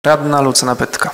Radna Lucyna Pytka.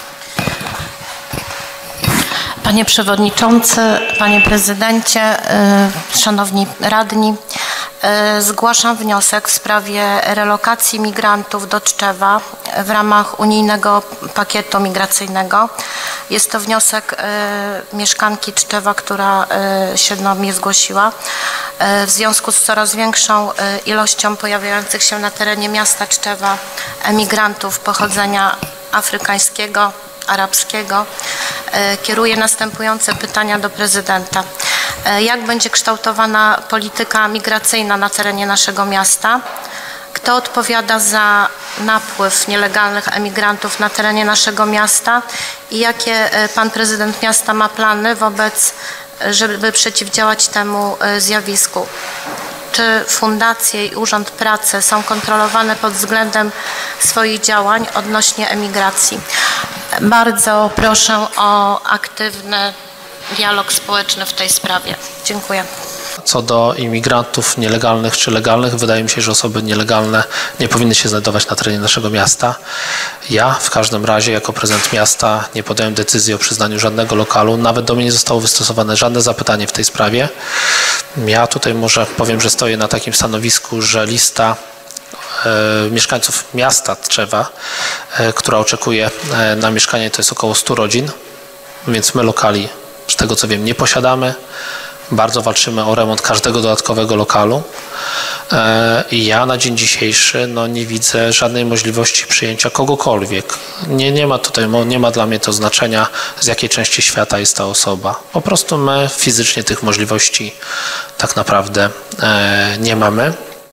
Panie Przewodniczący, Panie Prezydencie, Szanowni Radni, zgłaszam wniosek w sprawie relokacji migrantów do Tczewa w ramach unijnego pakietu migracyjnego. Jest to wniosek mieszkanki Tczewa, która się do mnie zgłosiła. W związku z coraz większą ilością pojawiających się na terenie miasta Tczewa emigrantów pochodzenia afrykańskiego, arabskiego, kieruję następujące pytania do prezydenta. Jak będzie kształtowana polityka migracyjna na terenie naszego miasta? Kto odpowiada za napływ nielegalnych emigrantów na terenie naszego miasta i jakie pan prezydent miasta ma plany żeby przeciwdziałać temu zjawisku? Czy fundacje i Urząd Pracy są kontrolowane pod względem swoich działań odnośnie emigracji? Bardzo proszę o aktywny dialog społeczny w tej sprawie. Dziękuję. Co do imigrantów nielegalnych czy legalnych, wydaje mi się, że osoby nielegalne nie powinny się znajdować na terenie naszego miasta. Ja w każdym razie jako prezydent miasta nie podjąłem decyzji o przyznaniu żadnego lokalu. Nawet do mnie nie zostało wystosowane żadne zapytanie w tej sprawie. Ja tutaj może powiem, że stoję na takim stanowisku, że lista mieszkańców miasta Tczewa, która oczekuje na mieszkanie, to jest około 100 rodzin, więc my lokali, z tego co wiem, nie posiadamy. Bardzo walczymy o remont każdego dodatkowego lokalu i ja na dzień dzisiejszy nie widzę żadnej możliwości przyjęcia kogokolwiek. Nie ma dla mnie to znaczenia, z jakiej części świata jest ta osoba. Po prostu my fizycznie tych możliwości tak naprawdę nie mamy.